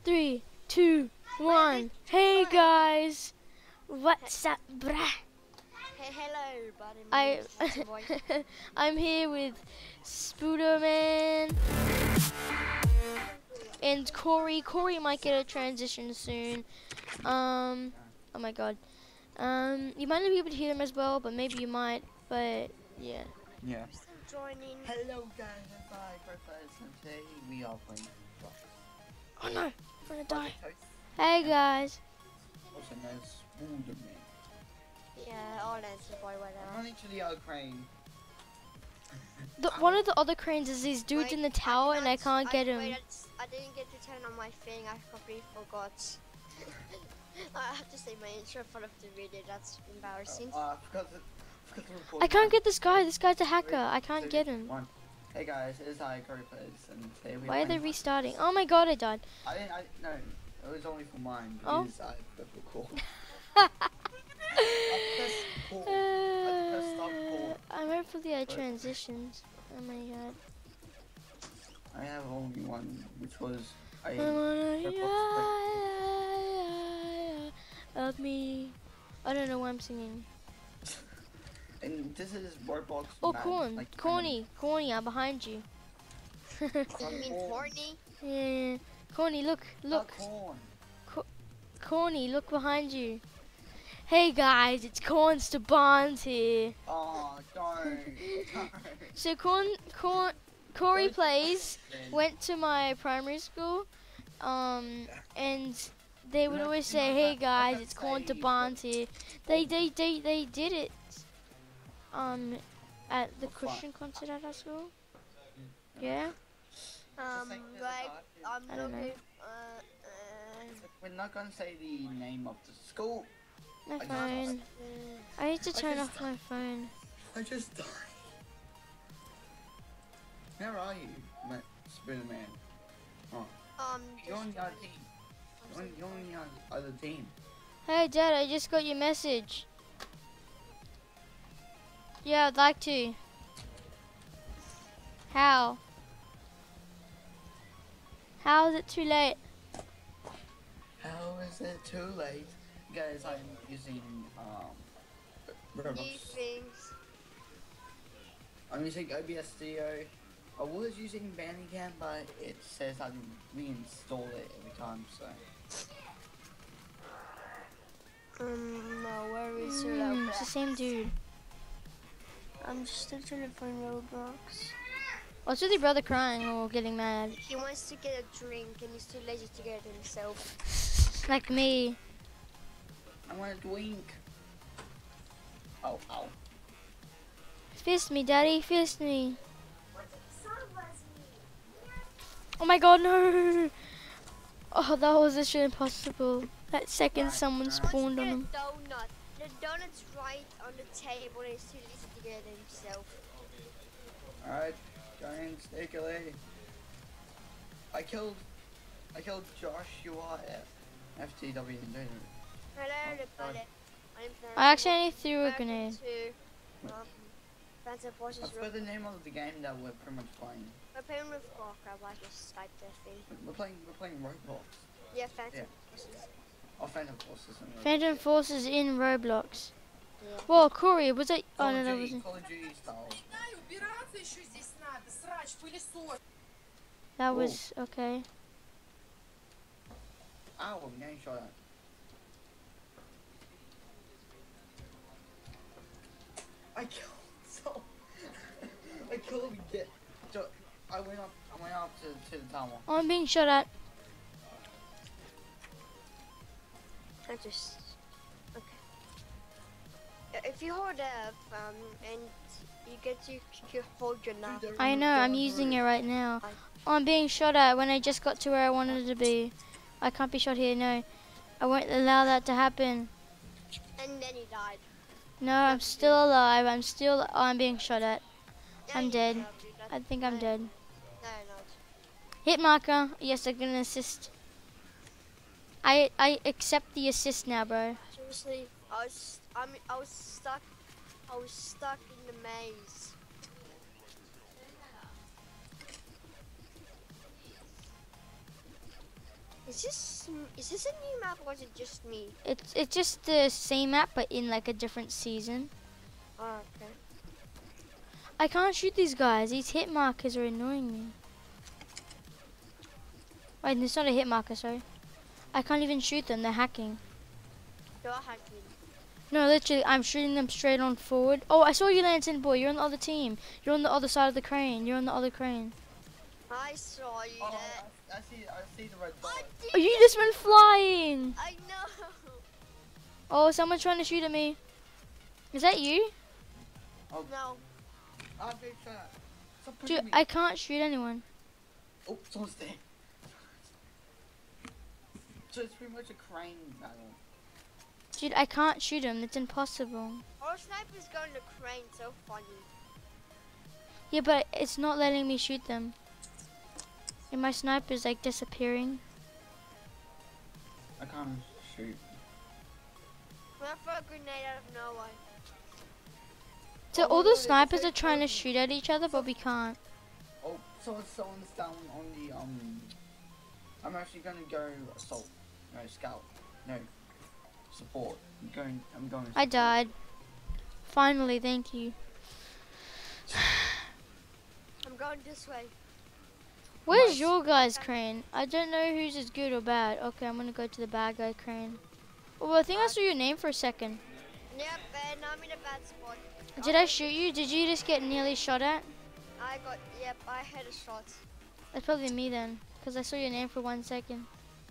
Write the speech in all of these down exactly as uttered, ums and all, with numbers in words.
Three, two, one. Hey guys, what's up, brah? Hey, hello, buddy. I I'm here with Spooderman and Corey. Corey might get a transition soon. Um, oh my god. Um, you might not be able to hear him as well, but maybe you might. But yeah. Yeah. Joining. Hello guys, it's I, Purpose, and today we are playing Roblox. Oh no, I'm gonna die. Hey guys. Also known as Spooderman. Yeah, all answer boy, I'm whatever. running to the other crane. The, one of the other cranes is these dudes Wait, in the tower, I and I can't I, get wait, him. I, just- I didn't get to turn on my thing. I completely forgot. I have to say my intro in front of the video. That's embarrassing. Uh, I forgot to, forgot to record I can't mine. get this guy. This guy's a hacker. Three, I can't two, get him. one. Hey guys, it's I, Purpose, and today we Why are they playing- restarting? Oh my god, I died. I didn't, I, no, it was only for mine, Oh. because I forgot to record. I pressed pause. I pressed stop pause. I'm hopefully I transitioned. Oh my god. I have only one, which was a I wanna Roblox of me. I don't know why I'm singing. And this is Roblox. Oh, Mad, Corn. like, Corny. Corny, I'm behind you. You mean horny? Yeah. Corny, look. Look. Not corn. Corny, look behind you. Hey guys, it's Corns to Bonds here. Oh, darn. darn. So Corn, Corn, Corey Don't- plays, went to my primary school, um, and they would No, always no, say, I "Hey can't- I guys, can't it's Corn to say, Bonds here." They, they, they, they did it, um, at the For fun. Christian concert at our school. Yeah. Um, saying there's a like, part is- I'm I don't know. looking. Uh, uh, We're not gonna say the name of the school. My I just- phone. uh, I need to I turn just- off my phone. I just died. Where are you, Ma- Spider-Man? um, You're on just- the other team. You're on, you're on the other team. Hey Dad, I just got your message. Yeah, I'd like to. How? How is it too late? How is it too late? Guys, I'm using, um, new Roblox. things. I'm using O B S Studio. I was using Bandicam, but it says I can reinstall it every time, so. Um, no, where is your Mm, it's the Roblox? same dude. I'm still trying to find Roblox. What's with your brother crying or getting mad? He wants to get a drink and he's too lazy to get it himself. Like me. I want to drink. Oh, ow. Fist me, Daddy, fist me. Oh my god, no! Oh, that was literally impossible. That second someone He wants spawned to on get him. a donut. The donut's right on the table and he's too lazy to get it himself. Alright, giant sneakily. I killed, I killed Joshua at F T W. Hello, Oh, everybody. sorry. I'm I accidentally threw a Welcome grenade. to, um, Phantom Forces. I forgot the name of the game that we're pretty much playing. We're playing with Gawker. I just Skype that thing. We're playing, we're playing Roblox. Yeah, Phantom Yeah. Forces. Oh, Phantom Forces. and Roblox. Phantom Forces in Roblox. Yeah. Whoa, Corey, was that? Call Oh no, of that Duty, wasn't. Call of Duty style. знаю, убираться еще здесь надо, срач, пылесос. That was okay. Ow, I'm getting shot at. I killed so. I killed get. Jo- I went up. I went up to, to the tower. Oh, I'm being shot at. I just. Okay. Uh, If you hold F, um, and you get to you hold your knife. Dude, I know, I'm using it right now. Oh, I'm being shot at when I just got to where I wanted to be. I can't be shot here, no. I won't allow that to happen. And then he died. No, I'm still alive. I'm still. Oh, I'm being shot at. Yeah, I'm you dead. died, you died. I think I'm No, dead. No, not. Hit marker. Yes, I can assist. I I accept the assist now, bro. Seriously, I was. I mean, I was stuck. I was stuck in the maze. Is this is this a new map or is it just me? It's it's just the same map but in like a different season. Oh, okay. I can't shoot these guys. These hit markers are annoying me. Wait, it's not a hit marker, sorry. I can't even shoot them. They're hacking. You're hacking. No, literally, I'm shooting them straight on forward. Oh, I saw you, Lantern Boy. You're on the other team. You're on the other side of the crane. You're on the other crane. I saw you Oh, there. I, I see. I see the red dot. I did. Oh, you just went flying. I know. Oh, someone's trying to shoot at me. Is that you? Oh, No. ah, babe, shut up. Stop pushing Dude, me. I can't shoot anyone. Oh, someone's there. So it's pretty much a crane battle. Dude, I can't shoot him. It's impossible. Our sniper's going to crane. So funny. Yeah, but it's not letting me shoot them. And my sniper's like disappearing. I can't shoot. I'm gonna throw a grenade out of nowhere. So Oh, all no, the no, it's snipers so are trying to close. shoot at each other, but we can't. Oh, so someone's down on the um. I'm actually gonna go assault. No, scout. No, support. I'm going. I'm going. I support. died. Finally, thank you. I'm going this way. Where's Nice. your guys' crane? I don't know who's as good or bad. Okay, I'm gonna go to the bad guy crane. Oh, I think I saw your name for a second. Yep, and I'm in a bad spot. Did I shoot you? Did you just get nearly shot at? I got. Yep, I had a shot. That's probably me then, because I saw your name for one second.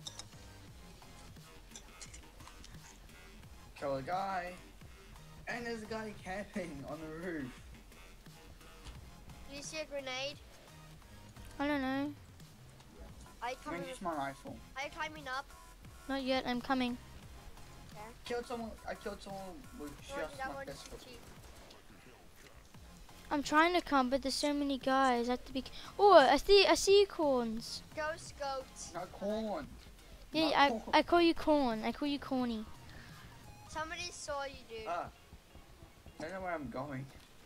Kill a guy. And there's a guy camping on the roof. Do you see a grenade? I don't know. I I'm coming. gonna use my rifle. Are you climbing up? Not yet. I'm coming. Killed someone. I killed someone with One, just that my one's pistol. cheap. I'm trying to come, but there's so many guys. I have to be. Oh, I see. I see you, corns. Ghost goat. Not corn. Yeah, Not I corn. I call you corn. I call you corny. Somebody saw you, dude. Ah. I don't know where I'm going.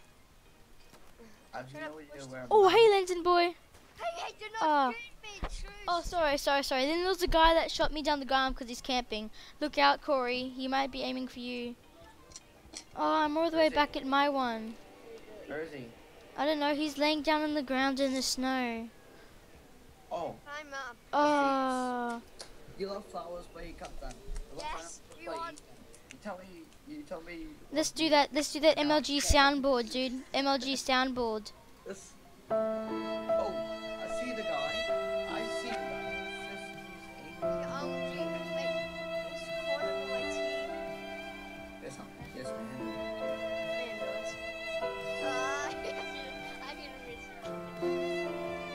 I have Shut no up, idea push where I'm Oh, going. hey, Lenton boy. Hey, hey, do not Ah. shoot me, truce. Oh, sorry, sorry, sorry. Then there was a guy that shot me down the ground because he's camping. Look out, Corey. He might be aiming for you. Oh, I'm all the way Is it? back at my one. Where is he? I don't know. He's laying down on the ground in the snow. Oh, Climb up. Oh. you love flowers, but you cut them. You love Yes, pineapples, you but want- You tell me. You tell me. you Let's love do me. that. Let's do that M L G soundboard, dude. M L G soundboard. This. Oh, I see the guy. I see the guy. It's just he's The aiming. O G. Wait, who's calling my team? Yes, I'm- yes, man. Man, knows. Uh, I didn't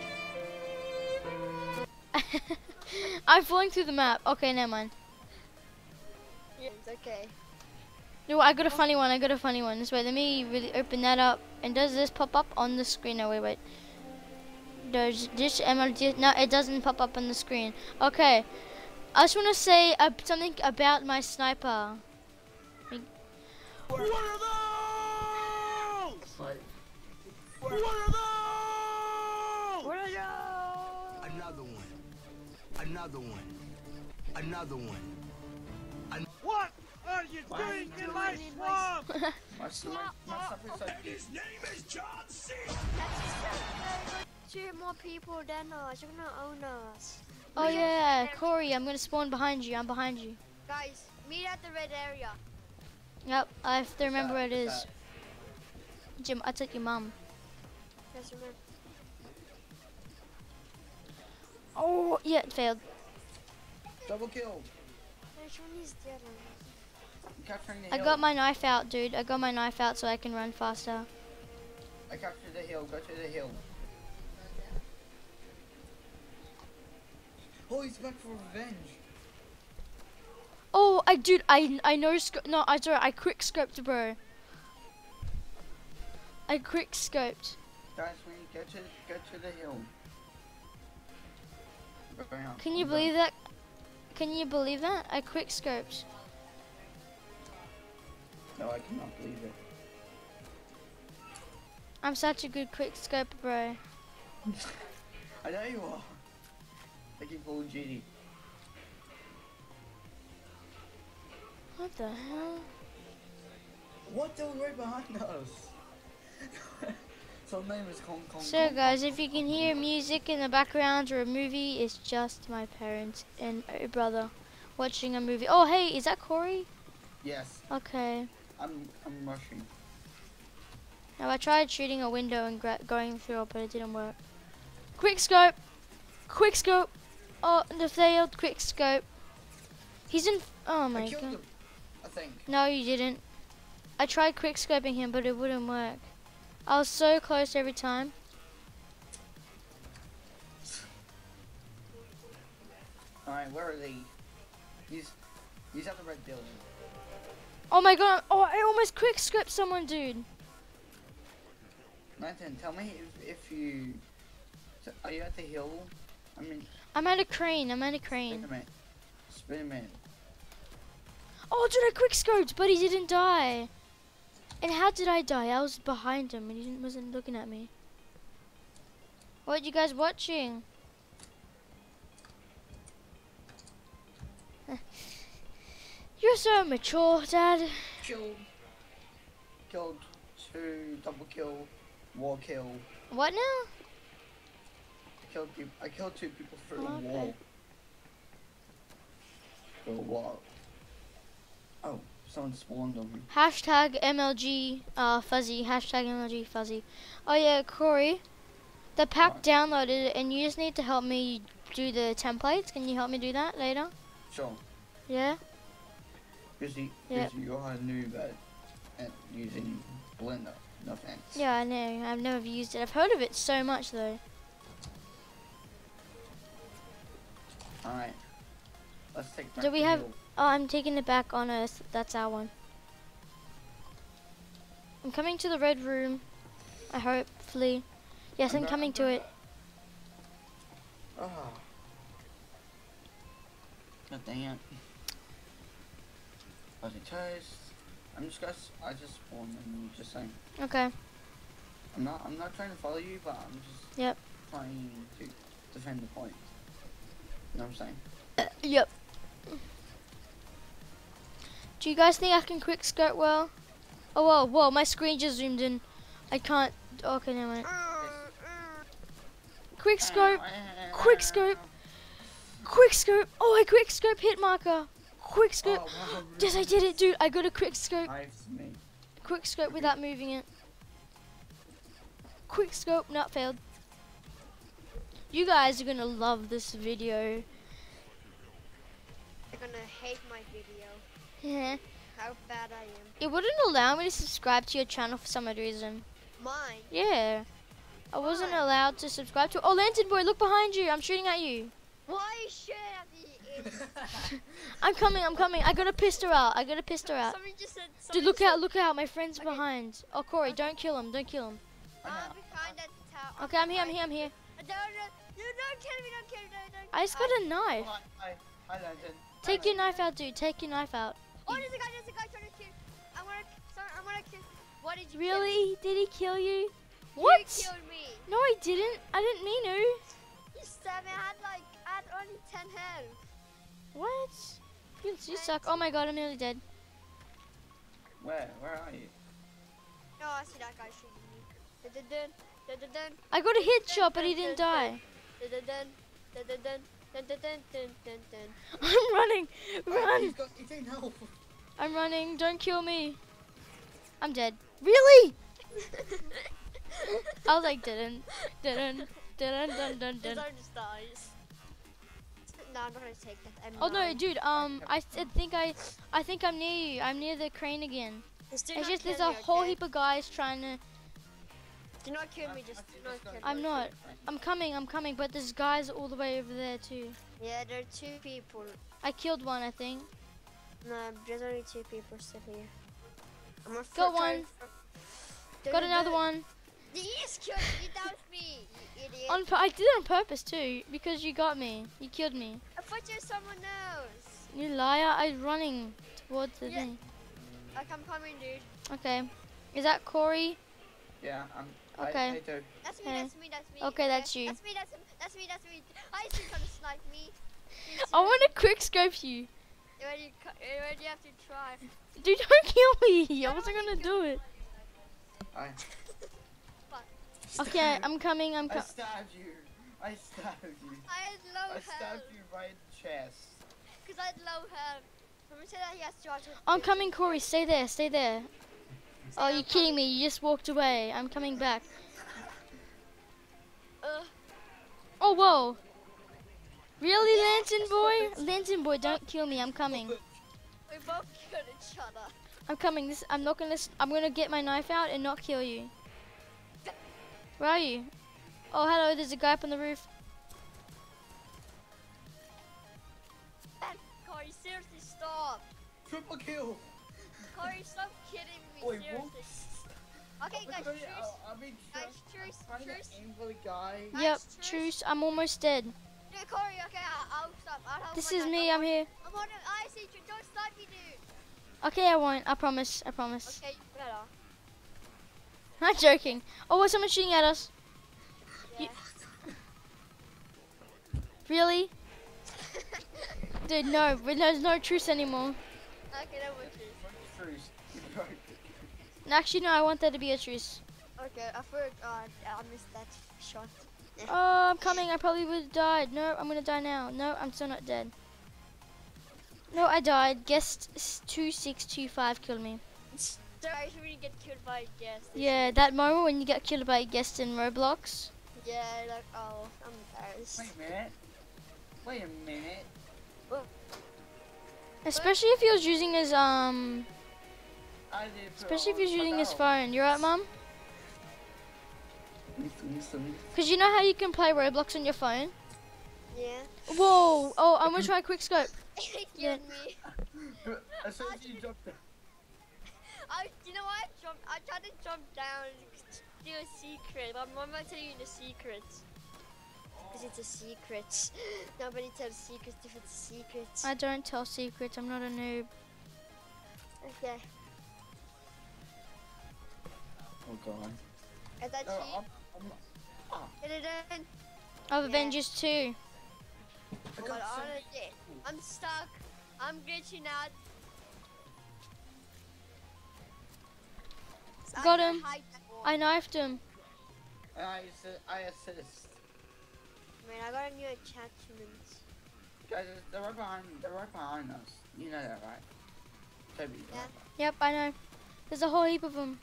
miss. I'm falling through the map. Okay, never mind. Yeah, it's okay. No, I got a funny one. I got a funny one. This way, let me really open that up. And does this pop up on the screen? No, wait, wait. Does this M L G? No, it doesn't pop up on the screen. Okay. I just want to say uh, something about my sniper. What are those? But What are those? What are you? Another one. Another one. Another one. An- what are you Why are doing you in my doing in my swamp? my sniper, my sniper's so And his name is John C. Two more people than us. You're gonna own us. Oh yeah, Corey, I'm gonna spawn behind you. I'm behind you. Guys, meet at the red area. Yep, I have to remember where it is. What's Jim, I took your mum. Yes, remember. Oh yeah, it failed. Double kill. Which one is the other one? I'm capturing the I hill. got my knife out, dude. I got my knife out so I can run faster. I captured the hill. Go to the hill. Oh, he's back for revenge. Oh, I dude, I I know. Sc- no, I sorry. I quick scoped, bro. I quick scoped. Guys, we need to go to go to the hill. We're going out. Can you I'm believe that? Can you believe that? I quick scoped. going. No, I cannot believe it. I'm such a good quick scope, bro. I know you are. Like in Call of Duty. What the hell? What? They were right behind us. So name is Kong Kong. So Kong, guys, Kong, if you Kong, can Kong. hear music in the background or a movie, it's just my parents and a brother watching a movie. Oh hey, is that Corey? Yes, Okay. I'm I'm rushing. Now I tried shooting a window and gra going through it, but it didn't work. Quick scope! Quick scope! Oh, the failed quick scope. He's in. Oh I my killed god. him, I think. No, you didn't. I tried quick scoping him, but it wouldn't work. I was so close every time. Alright, where are they? He's he's at the red building. Oh my god! Oh, I almost quick scoped someone, dude. Nathan, tell me if, if you so are you at the hill? I mean, I'm at a crane. I'm at a spin a crane. minute. Spin a minute. Oh, dude, I quick scoped, but he didn't die. And how did I die? I was behind him, and he didn't, wasn't looking at me. What you guys watching? You're so mature, Dad. Killed. Killed two, double kill, war kill. What now? Killed people. I killed two people through Oh, a okay. wall. Through a wall. Oh, someone spawned on me. Hashtag M L G uh, fuzzy. Hashtag M L G fuzzy. Oh yeah, Corey. The pack What? downloaded, and you just need to help me do the templates. Can you help me do that later? Sure. Yeah. Because you, Yeah. because you're a noob at, at using Blender. No offense. Yeah, I know. I've never used it. I've heard of it so much though. Alright. Let's take back Do we the have? hill. Oh, I'm taking it back on Earth. That's our one. I'm coming to the red room. I hopefully. Yes, I'm go- coming to going- it. Oh. God dang it. Fuzzy toast. I'm just gonna. s- I just spawned and just saying. Okay. I'm not. I'm not trying to follow you, but I'm just. Yep. Trying to defend the point. You know what I'm saying? Yep. Do you guys think I can quick skirt well? Oh whoa, whoa! My screen just zoomed in. I can't. Okay, never mind. Quick scope. Quick scope. Quick scope. Oh, I quick scope hit marker. Quick scope. Oh, wow, Yes, I did it, dude. I got a quick scope. Knives me. Quick scope without moving it. Quick scope, not failed. You guys are gonna love this video. They're gonna hate my video. Yeah. How bad I am. It wouldn't allow me to subscribe to your channel for some odd reason. Mine. Yeah. I wasn't Why? allowed to subscribe to. Oh, Lantern Boy, look behind you. I'm shooting at you. Why should I be? I'm coming. I'm coming. I got a pistol out. I got a pistol out. Somebody just said. Dude, somebody look said, out! Look out! My friend's Okay. behind. Oh, Corey, don't kill him. Don't kill him. I'm behind that tower. Okay, I'm here. I'm here. I'm here. Don't, don't, you don't kill me. Don't kill me. Don't, don't. I just got a knife. Hi, hi, hi, London. Take your knife out, dude. Take your knife out. Oh, there's a guy. There's a guy trying to kill. I'm gonna. Sorry, I'm gonna kill. What did you? Really? Did he kill you? Kill? What? You killed me. No, I didn't. I didn't mean to. You stabbed me. I had like. I had only ten health. What? You, you suck. Oh my god, I'm nearly dead. Where? Where are you? No, I see that guy shooting me. Dun, dun, dun, dun, dun, dun. I got a hit shot, but he didn't die. Dun, dun, dun, dun, dun, dun, dun, dun, dun, dun, dun, dun. I'm running. Oh, Run. he's got eighteen health. I'm running. Don't kill me. I'm dead. Really? I was like, didn't, didn't, didn't, dun, dun, His dun. arm just dies. No, I'm not gonna take that. I'm Oh no, nine. dude. Um, I th- think I, I think I'm near you. I'm near the crane again. Just do It's not just there's kill a me, whole okay? heap of guys trying to. Do not kill me, just do not kill me. I'm not. I'm coming. I'm coming. But there's guys all the way over there too. Yeah, there are two people. I killed one, I think. No, there's only two people still here. I'm a Got one. Got another one. You just killed me. That was me, you idiot. On pu- I did it on purpose too, because you got me. You killed me. I thought you were someone else. You liar! I was running towards the Yeah. thing. Like, I'm coming, dude. Okay. Is that Corey? Yeah, I'm. Okay. I, I do. That's me, Okay. that's me, that's me. Okay, that's you. That's me, that's, that's me, that's me. I see trying to snipe me. I want to quick scope you. When you, cu- when you have to try. Dude, don't kill me. I wasn't gonna do it. I. Okay, I'm coming. I'm I coming. stabbed you. I stabbed you. I had low I health. stabbed you right in the chest. Because I had low health. Let me say that he has charge with I'm fifty. coming, Corey. Stay there. Stay there. Oh, I'm you're kidding coming. me. You just walked away. I'm coming back. Uh, Oh, whoa. Really, Lantern Boy? Lantern Boy, don't kill me. I'm coming. we both killed each other. I'm coming. This. I'm not gonna. s- I'm gonna get my knife out and not kill you. Where are you? Oh, hello. There's a guy up on the roof. Corey, seriously, stop. Triple kill. Corey, stop kidding me. Wait, seriously. what? Okay, guys, I'm trying to- truce. I- I mean, Guys, just- truce, I'm trying to truce. aim for the guy. Guys, Yep. truce. Truce. I'm almost dead. Yeah, Corey, okay, I'll, I'll stop. I'll help This my is guy. me. I'm I'm on- here. I'm on it. I see you. Don't stop me, dude. Okay, I won't. I promise. I promise. Okay, you better. I'm not joking. Oh, what's someone shooting at us? Yeah. Really? Dude, no. There's no truce anymore. Okay, that was truce. Truce. You broke it. Actually, no. I want there to be a truce. Okay, I forgot. Uh, I missed that shot. Oh, I'm coming. I probably would have died. No, I'm gonna die now. No, I'm still not dead. No, I died. Guest two six two five killed me. Sorry, I should really get killed by a guest. Yeah, that moment when you get killed by a guest in Roblox. Yeah, like, oh, I'm embarrassed. Wait a minute. Wait a minute. Especially if he was using his um. I did. put Especially if on he's using his someone phone. You right, Mum? else. Listen, listen. Cause you know how you can play Roblox on your phone. Yeah. Whoa! Oh, I'm gonna try quick scope. It Yeah. killed me. But as soon as you dropped down. I, you know what? I jumped. I tried to jump down to do a secret. But I'm not telling you the secret. Because it's a secret. Nobody tells secrets if it's a secret. I don't tell secrets. I'm not a noob. Okay. Oh god. Is that No, cheap? I'm, I'm, ah, Get it in. Of Yeah. Avengers two. I But got so many honestly, people. I'm stuck. I'm glitching out. So Got I can him. hide that wall. I knifed him. And I, assi- I assist. Man, I got a new attachment. Guys, they're right behind, they're right behind us. You know that, right? Toby, Yeah. right? Yep, I know. There's a whole heap of them.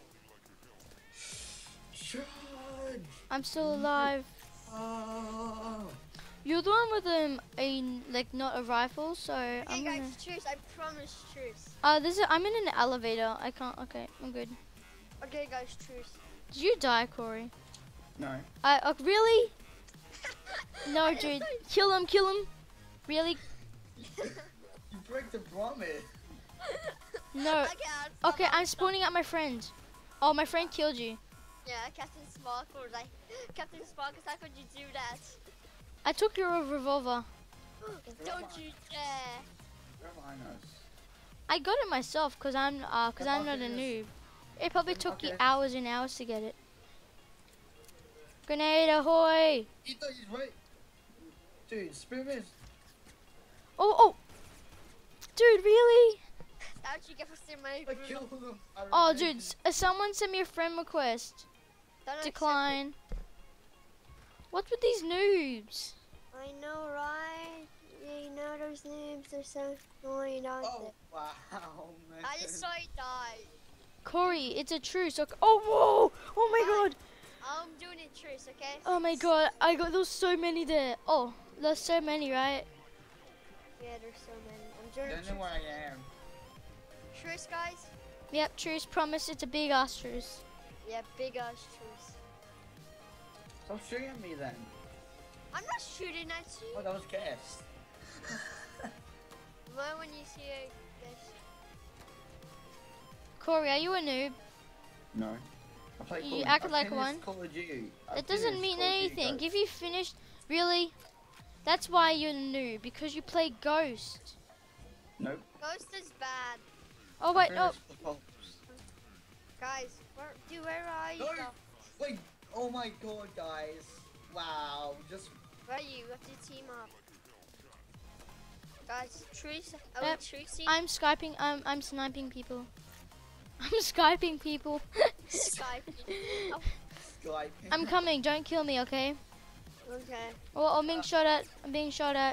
Charge! I'm still alive. Oh. You're the one with um a like not a rifle, so Okay, I'm guys, gonna. truce. I promise, truce. Uh, this is. I'm in an elevator. I can't. Okay, I'm good. Okay, guys, truce. Did you die, Corey? No. I. Uh, really? No, I dude. just- Kill him. Kill him. Really? You break the promise. No. Okay, I'll stop, Okay, I'll I'm stop. spawning at my friend. Oh, my friend killed you. Yeah, Captain Sparkle was like, Captain Sparkle, how could you do that? I took your revolver. Don't you dare. They're behind us. I got it myself because I'm uh cause I'm not a noob. It probably took you Okay. hours and hours to get it. Grenade ahoy! He thought he's right. Dude, Spirit. Oh oh! Dude, really? How'd you get for stealing my I food? killed him. I Oh, revenged dude, him. s- uh, someone sent me a friend request. Don't accept Decline. What's with these noobs? it. I know, right? Yeah, you know those names are so annoying, aren't Oh, wow, man. they? I just saw it die. Corey, it's a truce. Okay. Oh whoa! Oh my god! I'm doing it, truce, okay? Oh my god! I got there's so many there. Oh, there's so many, right? Yeah, there's so many. I'm doing Don't it, know truce. where I am. Truce, guys? Yep, truce. Promise, it's a big ass truce. Yeah, big ass truce. Stop shooting at me then. I'm not shooting at you. Oh, that was gas. Why when you see a yes. Corey, are you a noob? No. I play You Call of- act I like finished one. Call of Duty. I It doesn't finished mean Call of Duty anything. Ghosts. If you finished, really, that's why you're a noob because you play Ghost. Nope. Ghost is bad. Oh wait, no. Finished the Ghosts. Guys, where, dude, where are you? No. guys? Wait. Oh my god, guys. Wow. Just Where are you? We have to team up. Guys, trees. Are we Yep. treesy? I'm skyping. I'm I'm sniping people. I'm skyping people. Skype. Oh, Skype. I'm coming. Don't kill me, okay? okay. Oh, I'm being shot at. I'm being shot at.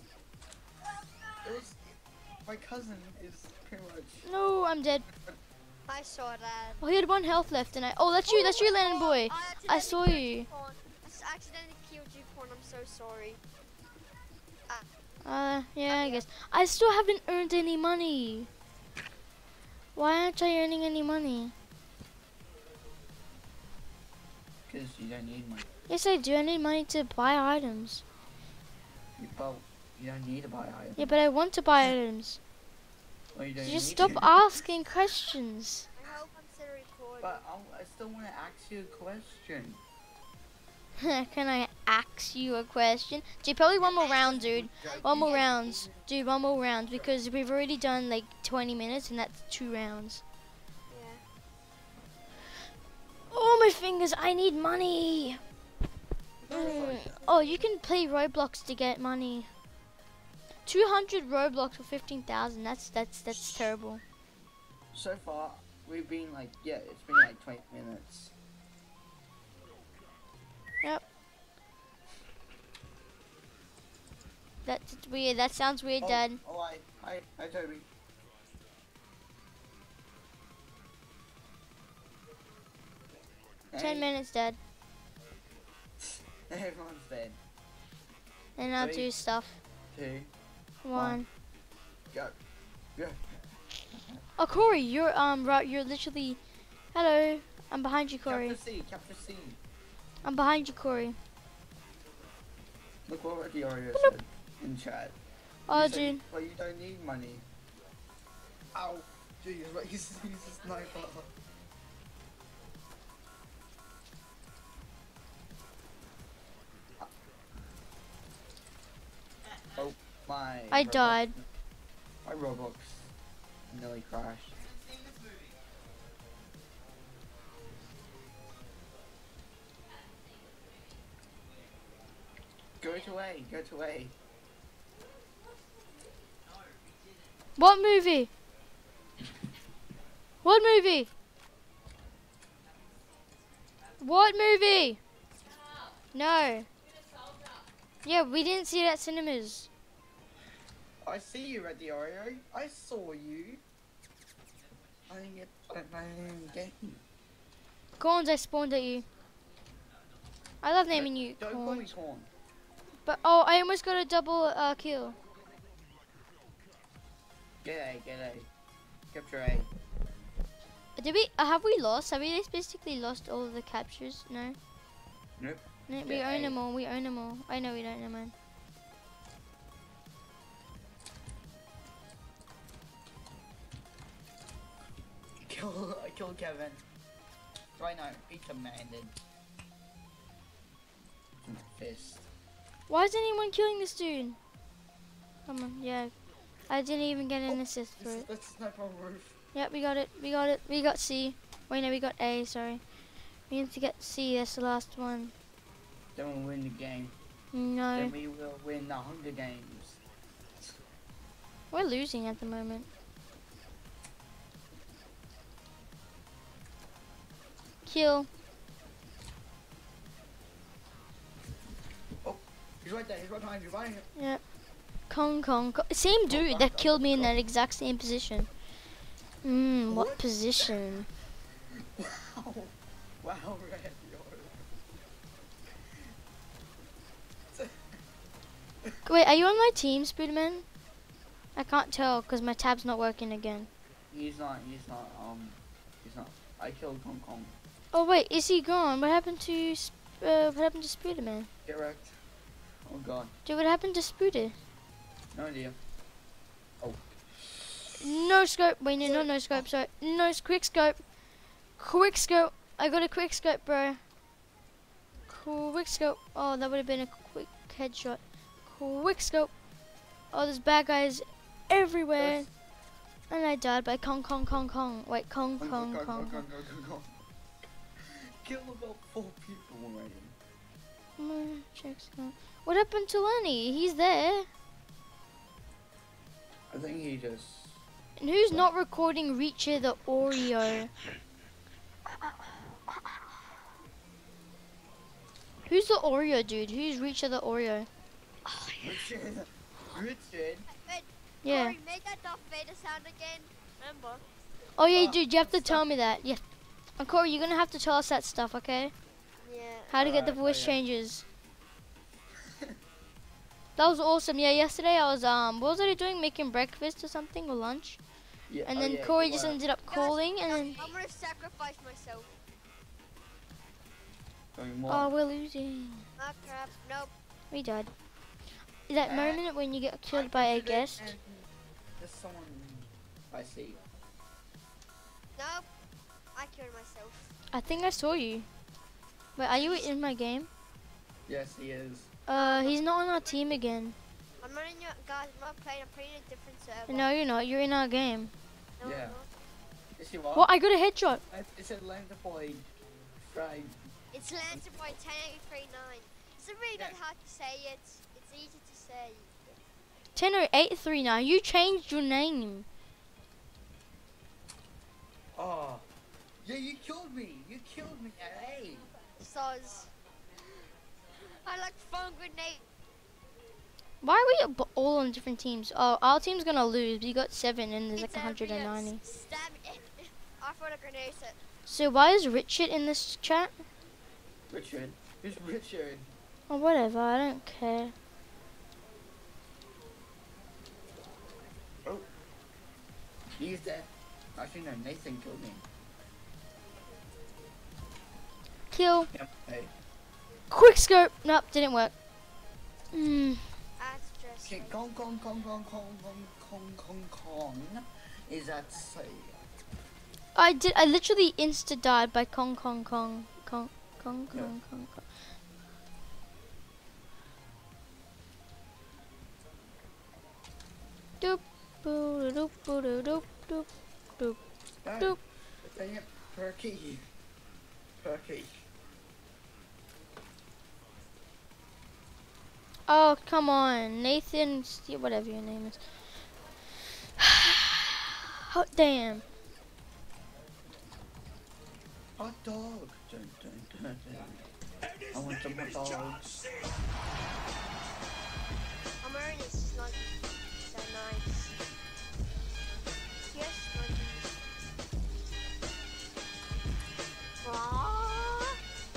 It was, my cousin is pretty much. No, I'm dead. I saw that. Oh, he had one health left, and I. Oh, that's you. That's you, Lennon boy. I accidentally saw killed you. Porn. I s- accidentally killed you, Porn. I'm so sorry. Uh, yeah, I guess. I still haven't earned any money. Why aren't I earning any money? Because you don't need money. Yes, I do. I need money to buy items. You, well, you don't need to buy items. Yeah, but I want to buy items. Well, you don't So just need stop to. asking questions. I hope I'm still recording. But I'll, I still want to ask you a question. Can I ask you a question? Dude, probably one more round, dude. One more rounds. Dude, one more round because we've already done like twenty minutes and that's two rounds. Yeah. Oh, my fingers. I need money. Mm. Oh, you can play Roblox to get money. two hundred Roblox for fifteen thousand. That's that's that's terrible. So far, we've been like, yeah, it's been like twenty minutes. Yep. That's weird. That sounds weird, Oh, Dad. oh, hi, hi, hi, Toby. Ten minutes, Dad. Everyone's dead. And I'll Three. do stuff. Two, One. go, go. Oh, Corey, you're um right. You're literally. Hello. I'm behind you, Corey. Capture C, capture C. I'm behind you, Corey. Look what the Oreo said in chat. Oh, You said, dude. well, you don't need money. Ow. Jeez, but he's, he's a sniper. Oh, my. I Roblox- died. My Roblox nearly crashed. Go to A, go to A. What movie? What movie? What movie? No. Yeah, we didn't see it at cinemas. I see you at the Oreo. I saw you. I didn't get, I didn't get you. Corns, I spawned at you. I love naming you Don't call me Corns. corn. But oh, I almost got a double uh, kill. Get A, get A. Capture A. Did we? Uh, have we lost? Have we just basically lost all of the captures? No. Nope. No, we Yeah, own I- them all. We own them all. I know we don't. Never mind. Kill, I killed Kevin. Right now, he commanded. Fist. Why is anyone killing this dude? Come on, yeah. I didn't even get an assist for Let's, it. let's snipe on roof. Yep, we got it. We got it. We got C. Wait, no, we got A. Sorry. We need to get C. That's the last one. Then we'll win the game. No, Then we will win the Hunger Games. we're losing at the moment. Kill. He's right there, he's right behind you, right here. Yep. Kong Kong. Kong. Same dude that killed me in that exact same position. Mmm, what What? position? Wow. Wow, Red. Wait, are you on my team, Spooderman? I can't tell because my tab's not working again. He's not, he's not, um, he's not. I killed Hong Kong. Oh wait, is he gone? What happened to Sp- uh, what happened to Spooderman? Get wrecked. Oh god. Dude, what happened to Spooder? No idea. Oh. No scope. Wait, no, no, no scope. Sorry, no s- quick scope. Quick scope. I got a quick scope, bro. Quick scope. Oh, that would have been a quick headshot. Quick scope. Oh, there's bad guys everywhere. Yes. And I died by Kong Kong Kong Kong. Wait, Kong Kong, Kong Kong, Kong. Kong, Kong, Kong, Kong. Kill about four people already. Mm, checks out. What happened to Lenny? He's there. think he just. And who's not recording Reacher the Oreo? Who's the Oreo dude? Who's Reacher the Oreo? Richard. Richard. Wait, Yeah. Corey, make that Darth Vader sound again. Remember? Oh yeah, Oh, dude, you have to stop. tell me that. Yeah. And Corey, you're gonna have to tell us that stuff, okay? Yeah. How to get the Alright, oh, voice yeah. changes. That was awesome. Yeah, yesterday I was um, what was I doing? Making breakfast or something or lunch. Yeah, And oh, then yeah, Corey you just were ended up calling, and then I'm gonna sacrifice myself. going more. oh, we're losing. Ah, crap. Nope. We died. Is that Uh, moment when you get I killed by a consider- guest? and There's someone I see. Nope. I killed myself. I think I saw you. Wait, are you in my game? Yes, he is. Uh, he's not on our team again. I'm not in your guys. I'm not playing. I'm playing in a different server. No, you're not. You're in our game. No, I'm Yeah. not. Yes, you are. What? I got a headshot. It it said Lambda Boy. Fried. It's landed by ten eight three nine. It's really not Yeah. hard to say it. It's easy to say. ten oh eight three nine. You changed your name. Oh. Yeah, you killed me. You killed me. Hey. Soz. I like phone grenade. Why are we b- all on different teams? Oh, our team's gonna lose. We got seven and there's like It's one hundred ninety. obvious. Stab it. I thought a grenade set. So why is Richard in this chat? Richard. Who's Richard? Oh, whatever. I don't care. Oh. He's dead. Actually, no. Nathan killed me. Kill. Yep. Hey. Quick scope. Nope, didn't work. Hmm. That's just. Okay, Kong Kong Kong Kong Kong Kong Kong Kong Kong. Is that say? I did. I literally insta died by Kong Kong Kong Kong Kong Yeah. Kong Kong Kong. Doop boo doop boo doo doop doop doop. No. Doop. Dang it. Perky. Perky. Oh, come on, Nathan. Ste- Whatever your name is. Oh, damn. Hot dog. Dun, dun, dun, dun. I want some hot dogs. I'm wearing this snug. So nice. Yes, snuggies. Aww.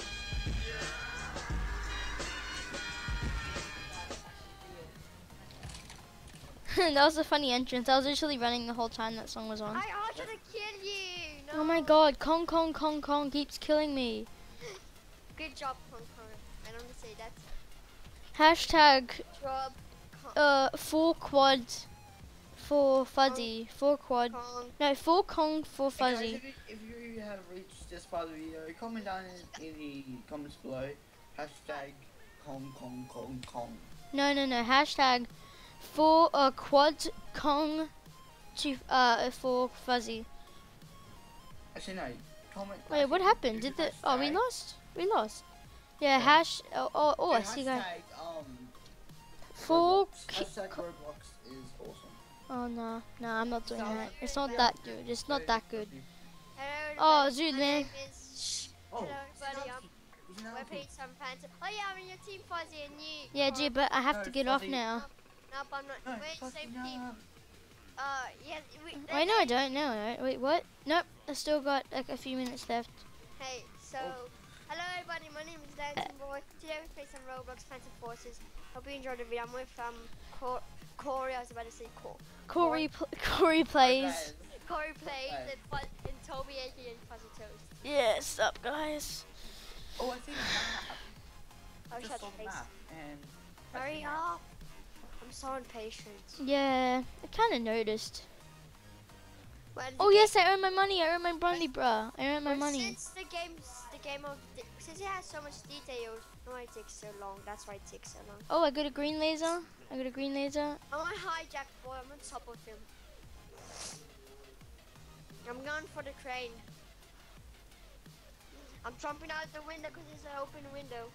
That was a funny entrance. I was literally running the whole time that song was on. I I tried to kill you. No. Oh my god, Kong Kong Kong Kong keeps killing me. Good job, Kong Kong. I don't want to say that. Hashtag Job, Kong uh four quad for fuzzy. Four quad. Kong. No, four Kong for Hey guys, fuzzy. if, you, if you have reached this part of the video, comment down in, in the comments below. Hashtag Kong Kong Kong Kong. No, no, no. Hashtag four uh quad Kong to uh for fuzzy. Actually, no. Comment. Wait, what actually, happened? do Did the oh we hashtag- lost? We lost. Yeah, Yeah. hash. Oh, oh, oh I do see guys. Hashtag, um, Four. Roblox. Ki- Hashtag Roblox is awesome. oh no, no, I'm not doing Sounds that. like- It's not that good. It's not that good. Hello, Oh, everybody. dude, My man. name is. Oh, Hello, everybody. I'm. he's an We're alpha. playing some fancy. Oh yeah, I'm in your team, Fuzzy, and you. Yeah, Kong. dude, but I have No, to get off fuzzy. now. Nope, I'm not. No, We're in the same fucking team. up. Uh, yeah. We, Wait, no, I don't. No, no. Wait, what? Nope. I still got like a few minutes left. Hey, so. Oh. Hello, everybody. My name is Dancing Boy. Today we play some Roblox Fancy Forces. Hope you enjoyed the video. I'm with um Cor- Corey. I was about to say Cor. Corey, pl- Corey plays. Corey plays Hey. and, Fuzz- and Toby aka Fuzzy Toast. Yeah, sup, guys. Oh, I think map. Oh, Just shut saw the the face. map and. I Hurry think- up. I'm so impatient. Yeah, I kind of noticed. When the Oh game- yes, I earned my money. I earned my money, bruh. I earned my but money. Since the game's the game of the, since it has so much details, no, it takes so long. That's why it takes so long. Oh, I got a green laser. I got a green laser. I'm on hijack boy. I'm on top of him. I'm going for the crane. I'm jumping out the window because it's an open window.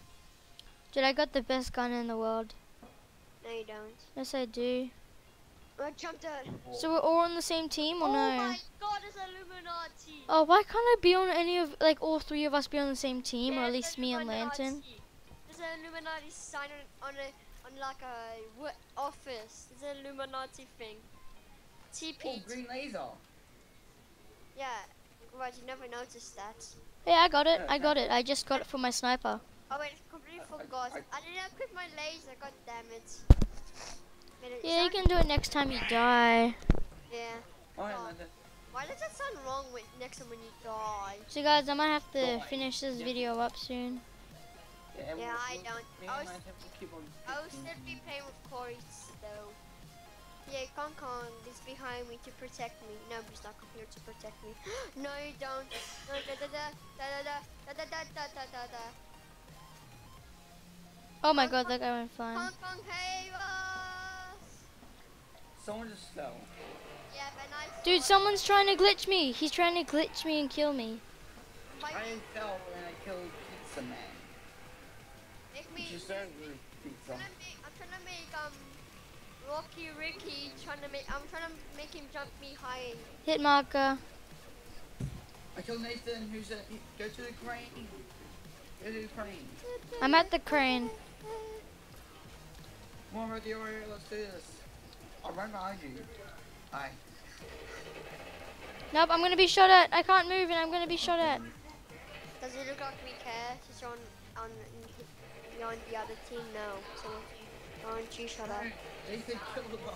Dude, I got the best gun in the world. No, you don't. Yes, I do. I jumped out. So we're all on the same team or Oh no? my god, it's Illuminati. Oh, why can't I be on any of, like, all three of us be on the same team, or at There's least me and Illuminati. Lantern? There's an Illuminati sign on, on a on like a what office. There's an Illuminati thing. T Oh, P. green laser. Yeah. Right, you never noticed that. Yeah, I got it. I got it. I just got it for my sniper. Oh wait, I completely I- forgot. I- I, didn't equip my laser. God damn it. Made it Yeah, you sound- can do it next time you die. Yeah. Oh, yeah, Oh. Lantern. Why does that sound wrong with next time when you die? So guys, I might have to Die. finish this Yeah. video up soon. Yeah, Yeah, I we'll- don't. Me I and was- Lantern will keep on. I will still be playing with Corey though. Yeah, Kong Kong is behind me to protect me. No, he's not here to protect me. No, you don't. No, da da da da da da da da da da da da. Oh my god, that guy went flying. Kong Kong, save us! Someone just fell. Yeah, but I. Dude, someone's trying to glitch me. He's trying to glitch me and kill me. Fight I fell and I killed Pizza Man. Make me. Which is very rude, Pizza. I'm trying to make, I'm trying to make um Rocky Ricky trying to make I'm trying to make him jump me high. Hit marker. I killed Nathan, who's a. he- Go to the crane. Go to the crane. I'm at the crane. Come on, Rodeo, let's do this. I'll run behind you. Hi. Nope, I'm gonna be shot at. I can't move and I'm gonna be shot at. Does it look like we care? Since you're on on you're on the other team now. So why don't you shut up? Nathan killed us.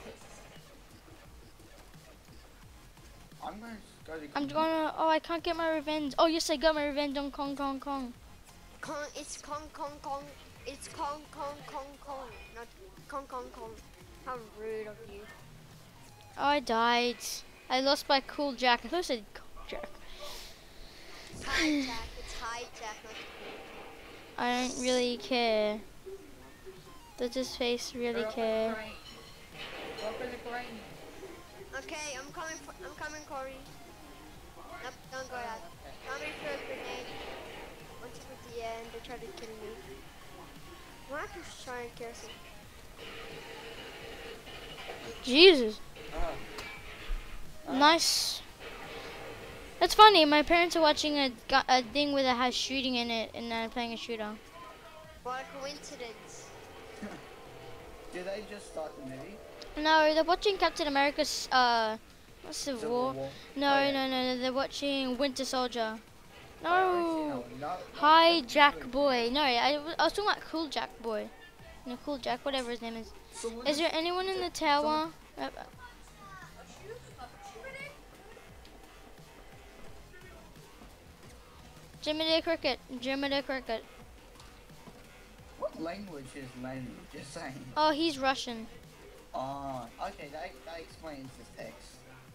I'm gonna go to. I'm gonna. Oh, I can't get my revenge. Oh, yes, I got my revenge on Kong Kong Kong. Kong, it's Kong Kong Kong. It's Kong Kong Kong Kong, not Kong Kong Kong. How rude of you. Oh, I died. I lost by Cool Jack. I thought I said Cool Jack. It's hijack. It's hijack, not cool. I don't really care. Does his face really care? Open the crane. Okay, I'm coming. For, I'm coming, Corey. Nope, don't go out. I'm ready for a grenade. Once it's at the end, they try to kill me. I'm not just trying to kill some. Jesus. Oh. Nice. That's funny. My parents are watching a, gu- a thing where it has shooting in it, and I'm playing a shooter. What a coincidence. Did they just start the movie? No, they're watching Captain America's uh, what's Civil Civil War? War. No, Oh, yeah. no, no, no. They're watching Winter Soldier. Oh, I see. No. No, not- Hi, not- Jack Boy. No, I, was- I was talking about Cool Jack Boy. No, Cool Jack, whatever his name is. Someone Is there just- anyone in the tower? Uh, Jimmy the Cricket. Jimmy the Cricket. What language is Lenny? Just saying. Oh, he's Russian. Oh, okay, that, that explains this text.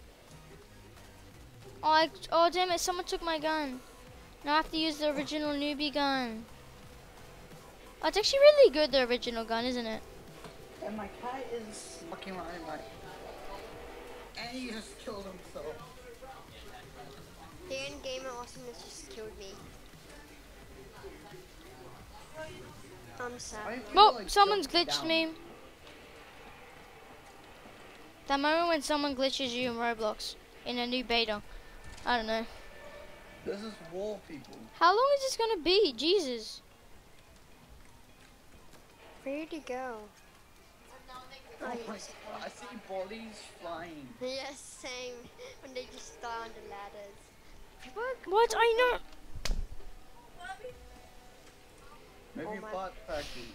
Oh, I, oh, damn it! Someone took my gun. Now I have to use the original newbie gun. Oh, it's actually really good, the original gun, isn't it? And my cat is looking around like, and he just killed himself. The end gamer awesomeness just killed me. I'm Why sad. do people, Oh, like, someone's jump glitched down? me. That moment when someone glitches you in Roblox in a new beta. I don't know. This is war, people. How long is this gonna be? Jesus. Where'd he go? Oh my God, I see bodies flying. Yes, same. When they just die on the ladders. People are What? I know. Move Oh your my- butt, Perky.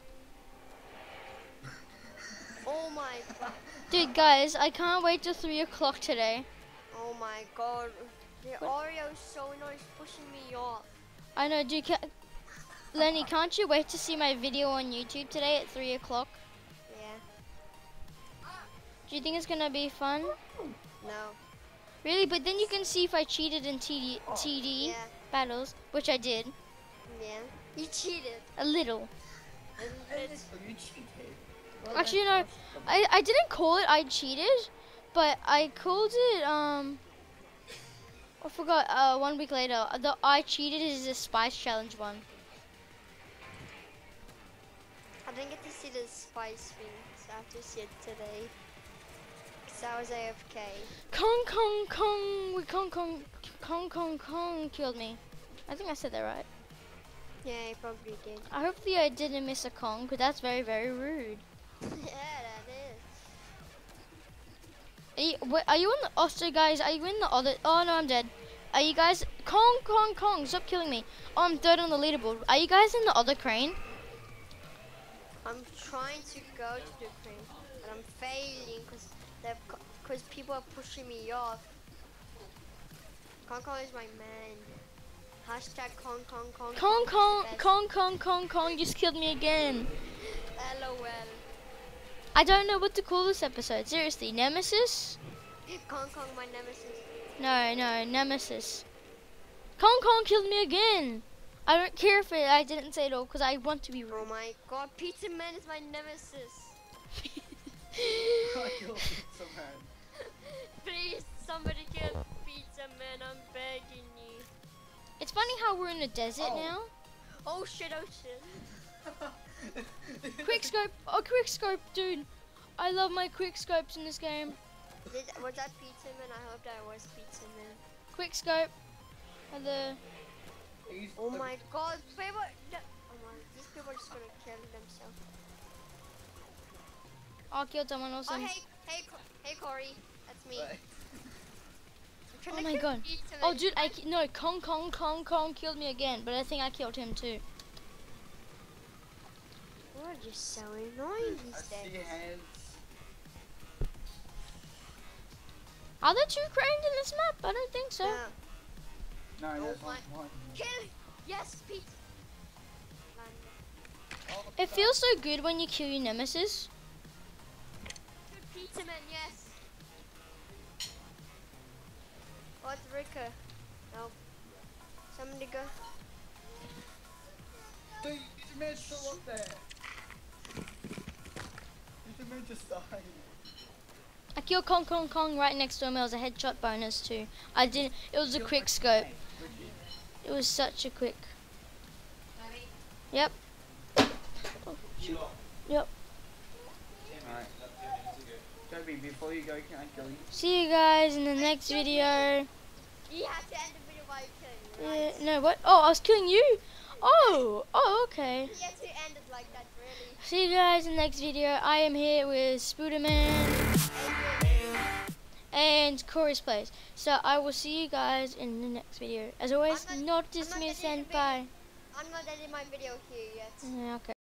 Oh my god. Dude, guys, I can't wait till three o'clock today. Oh my god. The Oreo is so nice pushing me off. I know, dude. Ca Lenny, can't you wait to see my video on YouTube today at three o'clock? Yeah. Do you think it's gonna be fun? No. Really? But then you can see if I cheated in T D, T D Yeah. battles, which I did. Yeah. You cheated. A little. And it's- Oh, you cheated. Well, Actually, that's no. possible. I, I didn't call it I cheated, but I called it, um, I forgot, uh, one week later. The I cheated is the spice challenge one. I didn't get to see the spice thing, so I have to see it today. So I was A F K. Kong Kong Kong, we Kong Kong Kong Kong Kong killed me. I think I said that right. Yeah, he probably did. I hope the I didn't miss a Kong, because that's very very rude. Yeah, that is. Are you, wait, are you on the also guys? Are you in the other? Oh no, I'm dead. Are you guys Kong Kong Kong? Stop killing me. Oh, I'm third on the leaderboard. Are you guys in the other crane? I'm trying to go to the crane, but I'm failing because because people are pushing me off. Kong Kong is my man. Hashtag Kong Kong Kong. Kong Kong is the best. Kong Kong Kong Kong just killed me again. LOL. I don't know what to call this episode. Seriously, Nemesis? Kong Kong, my nemesis. No, no, Nemesis. Kong Kong killed me again. I don't care if it, I didn't say it all because I want to be Oh rude. my god, Pizza Man is my nemesis. I killed Pizza Man. Please, somebody kill Pizza Man, I'm begging you. It's funny how we're in a desert Oh. Oh shit, oh shit. now. Quick scope. Oh, quick scope, dude. I love my quick scopes in this game. Did, was that Pizza Man? I hope that was Pizza Man. Quick scope. And the He's Oh the- my god, people. No. Oh my, these people are just gonna kill themselves. I'll kill someone else. Oh and- hey, hey, Co- hey Corey, that's me. Right. I'm trying Oh to my kill god. Pizza Man. Oh, dude, I ki- no Kong Kong Kong Kong killed me again, but I think I killed him too. You're just so annoying I these see days. hands. Are there two cranes in this map? I don't think so. No. No, Oh there's my- not one. Kill. Yes, Pizza. Man. Oh, It feels so good when you kill your nemesis. Good Pizza Man, yes. What's Ricker? No. Somebody go. Dude, Pizza Man's still up there. Pizza Man just died. I killed Kong Kong Kong right next to him. It was a headshot bonus too. I didn't. It was a Killed quick my scope. teammate, Richie. It was such a quick. Yep. Yep. Alright. Toby, before you go, can I kill you? See you guys in the next video. You have to end the video while you're killing me, Uh, right? no, what? Oh, I was killing you. Oh, oh, okay. You have to end it like that, really. See you guys in the next video. I am here with Spooderman and Corey's Place. So I will see you guys in the next video. As always, I'm not- not I'm not dismiss editing and the bye. I'm not editing my video here yet. Yeah, okay.